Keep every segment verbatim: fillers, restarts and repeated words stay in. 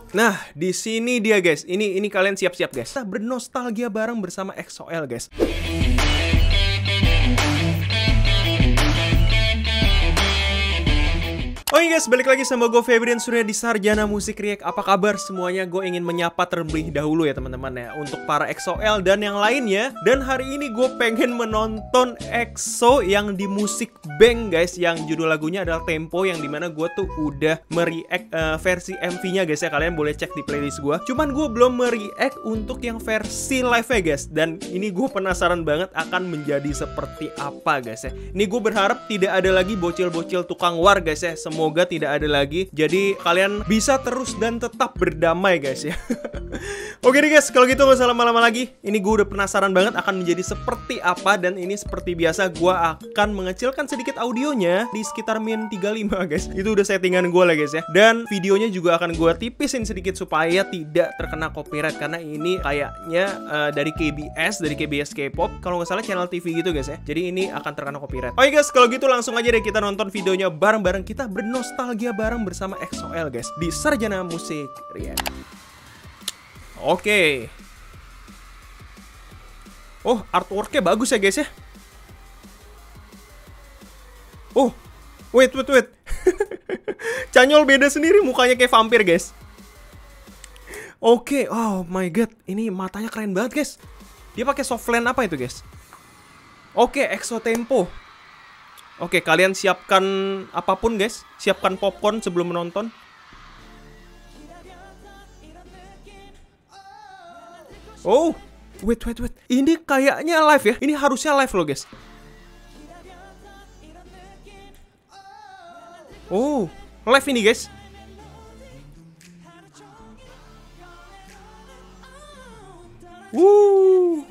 Nah, di sini dia guys. Ini ini kalian siap-siap guys. Kita bernostalgia bareng bersama E X O L guys. Oke guys, balik lagi sama gue Febrian Surya di Sarjana Musik React. Apa kabar semuanya? Gue ingin menyapa terlebih dahulu ya teman-teman ya, untuk para E X O L dan yang lainnya. Dan hari ini gue pengen menonton E X O yang di Musik Bank guys, yang judul lagunya adalah Tempo, yang dimana gue tuh udah mereact uh, versi M V-nya guys ya. Kalian boleh cek di playlist gue. Cuman gue belum mereact untuk yang versi live-nya guys. Dan ini gue penasaran banget akan menjadi seperti apa guys ya. Ini gue berharap tidak ada lagi bocil-bocil tukang war guys ya. Semoga tidak ada lagi. Jadi kalian bisa terus dan tetap berdamai guys ya. Oke deh guys, kalau gitu gak usah lama-lama lagi. Ini gue udah penasaran banget akan menjadi seperti apa. Dan ini seperti biasa gue akan mengecilkan sedikit audionya di sekitar min tiga puluh lima guys. Itu udah settingan gue lah guys ya. Dan videonya juga akan gue tipisin sedikit supaya tidak terkena copyright. Karena ini kayaknya uh, dari K B S, dari K B S K-pop, kalau nggak salah channel T V gitu guys ya. Jadi ini akan terkena copyright. Oke guys, kalau gitu langsung aja deh kita nonton videonya bareng-bareng. Kita bernostalgia bareng bersama E X O L guys di Sarjana Musik React. Oke. Oh, artworknya bagus ya guys ya. Oh, wait, wait, wait. Canyol beda sendiri, mukanya kayak vampir guys. Oke, oh my god, ini matanya keren banget guys. Dia pakai softland apa itu guys? Oke, E X O Tempo. Oke, kalian siapkan apapun guys. Siapkan popcorn sebelum menonton. Oh, wait, wait, wait. Ini kayaknya live ya. Ini harusnya live loh guys. Oh, live ini guys. Wuh.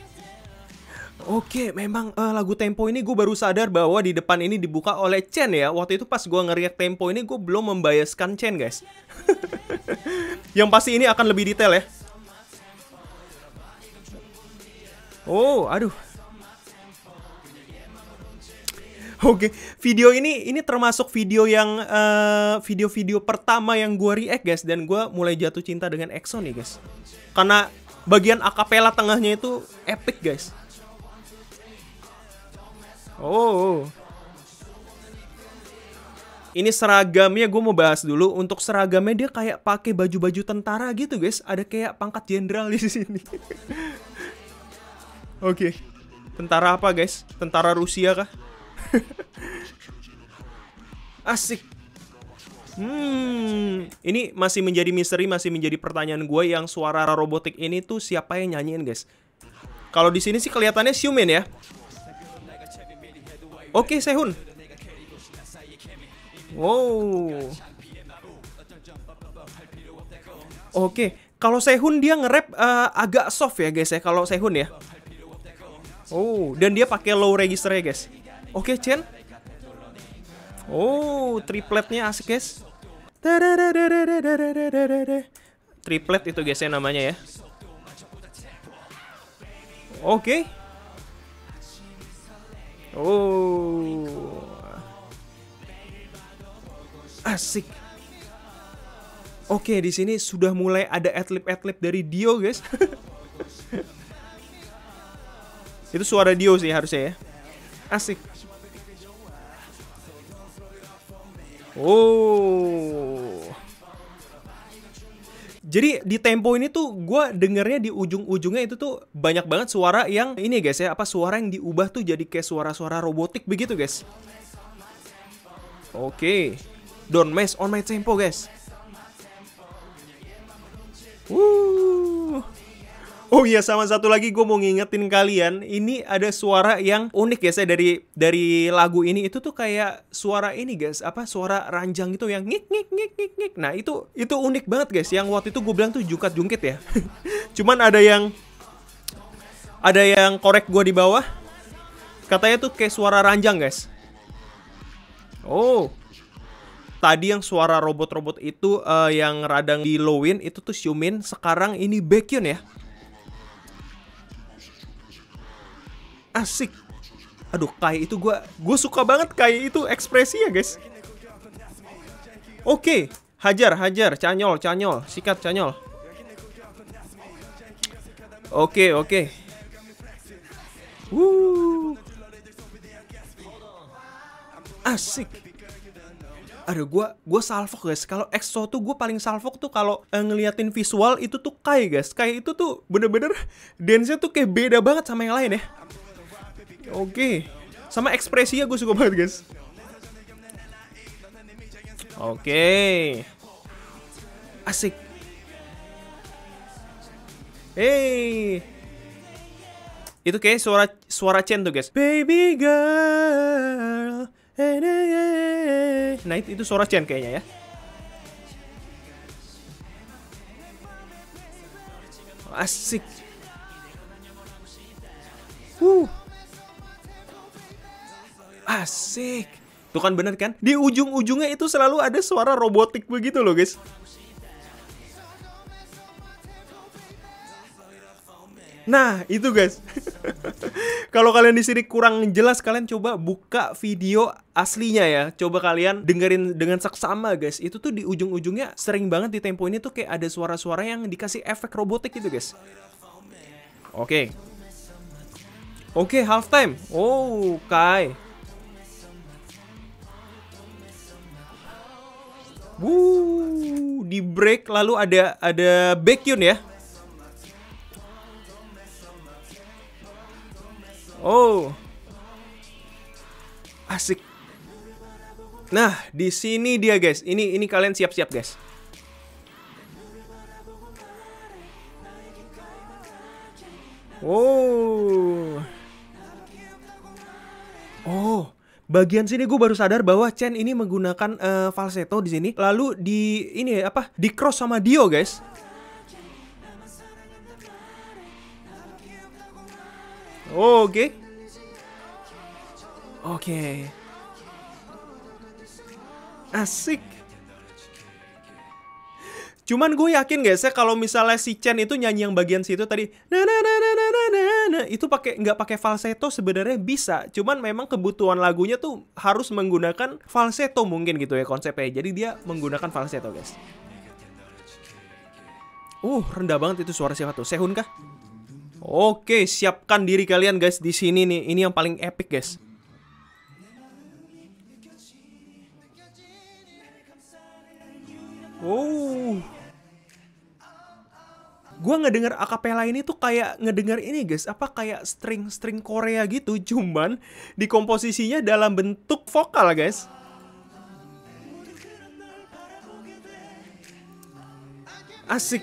Oke, memang uh, lagu Tempo ini gue baru sadar bahwa di depan ini dibuka oleh Chen ya. Waktu itu pas gue ngeriak Tempo ini gue belum membiaskan Chen guys. Yang pasti ini akan lebih detail ya. Oh, aduh. Oke, video ini ini termasuk video yang video-video uh, pertama yang gue react guys. Dan gue mulai jatuh cinta dengan E X O nih guys. Karena bagian akapela tengahnya itu epic guys. Oh, ini seragamnya gue mau bahas dulu. Untuk seragamnya dia kayak pakai baju-baju tentara gitu guys. Ada kayak pangkat jenderal di sini. Oke, tentara apa guys? Tentara Rusia kah? Asik. Hmm, ini masih menjadi misteri, masih menjadi pertanyaan gue yang suara robotik ini tuh siapa yang nyanyiin guys? Kalau di sini sih kelihatannya Xiumin ya. Oke, Sehun. Wow. Oke, kalau Sehun dia nge-rap uh, agak soft ya guys ya. Kalau Sehun ya. Oh, dan dia pakai low register ya guys. Oke, Chen. Oh, tripletnya asik guys. Triplet itu guys ya namanya ya. Oke. Oh, asik. Oke, di sini sudah mulai ada adlib-adlib dari Dio guys. Itu suara Dio sih harusnya ya. Asik. Oh. Jadi di Tempo ini tuh gue dengernya di ujung-ujungnya itu tuh banyak banget suara yang ini guys ya, apa suara yang diubah tuh jadi kayak suara-suara robotik begitu guys. Oke, don't mess on my tempo guys. Wuh. Oh iya, sama satu lagi gue mau ngingetin kalian, ini ada suara yang unik guys ya dari dari lagu ini. Itu tuh kayak suara ini guys, apa suara ranjang gitu yang ngik ngik ngik ngik ngik. Nah itu itu unik banget guys. Yang waktu itu gue bilang tuh jukat jungkit ya. Cuman ada yang ada yang korek gue di bawah, katanya tuh kayak suara ranjang guys. Oh, tadi yang suara robot-robot itu uh, yang radang di lowin itu tuh Xiumin. Sekarang ini Baekhyun ya. Asik. Aduh, Kai itu gue gue suka banget Kai itu ekspresi ya guys. Oke, Hajar, hajar, canyol, canyol, sikat, canyol. Oke, oke. Wuh. Asik. Aduh, gua gua salfok guys. Kalau EXO tuh gue paling salfok tuh kalau eh, ngeliatin visual itu tuh Kai guys. Kai itu tuh bener-bener dance-nya tuh kayak beda banget sama yang lain ya. Oke. Sama ekspresinya gue suka banget guys. Oke. Asik. Hey. Itu kayak suara suara Chen tuh guys. Baby girl. Nah itu, itu suara Chen kayaknya ya. Asik. Wuh. Asik. Tuh kan bener kan? Di ujung-ujungnya itu selalu ada suara robotik begitu loh guys. Nah, itu guys. Kalau kalian di sini kurang jelas, kalian coba buka video aslinya ya. Coba kalian dengerin dengan seksama guys. Itu tuh di ujung-ujungnya sering banget di tempo ini tuh kayak ada suara-suara yang dikasih efek robotik gitu guys. Oke. Oke, halftime. Oh, Kai. Wuh, di break lalu ada ada Baekhyun ya. Oh, asik. Nah, di sini dia guys. Ini ini kalian siap-siap guys. Oh, oh. Bagian sini gue baru sadar bahwa Chen ini menggunakan uh, falsetto di sini. Lalu di ini apa? Di cross sama Dio guys. Oh, oke. Okay. Oke. Okay. Asik. Cuman gue yakin guys ya kalau misalnya si Chen itu nyanyi yang bagian situ tadi, nah nah nah nah nah nah nah, itu pakai nggak pakai falsetto sebenarnya bisa. Cuman memang kebutuhan lagunya tuh harus menggunakan falsetto mungkin gitu ya konsepnya. Jadi dia menggunakan falsetto guys. Uh, rendah banget itu suara siapa tuh? Sehun kah? Oke, siapkan diri kalian guys di sini nih. Ini yang paling epic guys. Oh. Gua ngedenger akapela ini tuh kayak ngedenger ini guys, apa kayak string-string Korea gitu, cuman di komposisinya dalam bentuk vokal guys. Asik.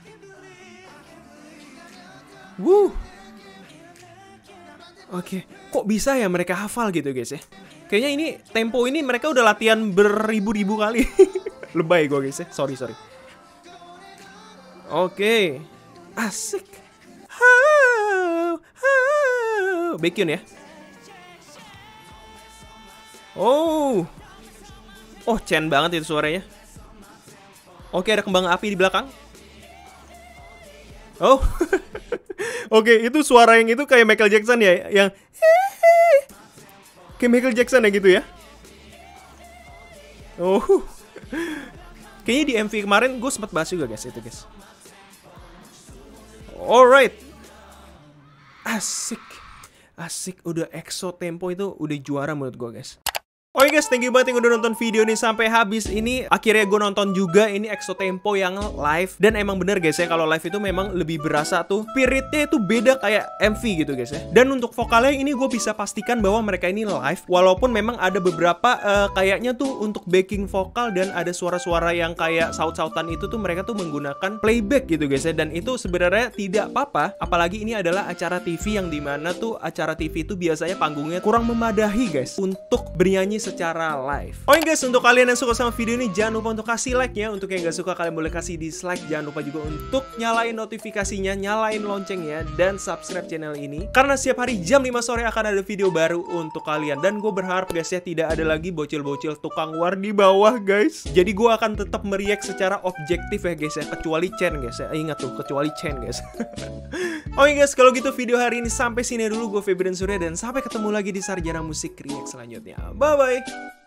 Wuh. Oke, kok bisa ya mereka hafal gitu guys ya? Kayaknya ini tempo ini mereka udah latihan beribu-ribu kali. Lebay gue guys ya, sorry sorry. Oke, asik. Baekhyun ya. Oh, oh Chen banget itu suaranya. Oke, ada kembang api di belakang. Oh, oke, itu suara yang itu kayak Michael Jackson ya, yang kayak Michael Jackson ya gitu ya. Oh, kayaknya di M V kemarin gue sempat bahas juga guys itu guys. Alright, asik, asik, udah EXO tempo itu udah juara menurut gue guys. Oke guys, thank you banget yang udah nonton video ini sampai habis. Ini akhirnya gue nonton juga ini EXO tempo yang live. Dan emang bener guys ya, kalau live itu memang lebih berasa tuh spiritnya itu beda kayak M V gitu guys ya. Dan untuk vokalnya ini gue bisa pastikan bahwa mereka ini live. Walaupun memang ada beberapa uh, kayaknya tuh untuk backing vokal dan ada suara-suara yang kayak saut-sautan itu tuh mereka tuh menggunakan playback gitu guys ya. Dan itu sebenarnya tidak apa-apa. Apalagi ini adalah acara T V yang dimana tuh acara T V itu biasanya panggungnya kurang memadahi guys untuk bernyanyi secara live. Oke guys, untuk kalian yang suka sama video ini jangan lupa untuk kasih like ya. Untuk yang gak suka kalian boleh kasih dislike. Jangan lupa juga untuk nyalain notifikasinya, nyalain loncengnya, dan subscribe channel ini karena setiap hari jam lima sore akan ada video baru untuk kalian. Dan gue berharap guys ya tidak ada lagi bocil-bocil tukang war di bawah guys. Jadi gue akan tetap meriak secara objektif ya guys ya, kecuali Chen guys ya. Ingat tuh, kecuali Chen guys. Oke guys, kalau gitu video hari ini sampai sini dulu. Gue Febrian Surya dan sampai ketemu lagi di Sarjana Musik React selanjutnya. Bye bye.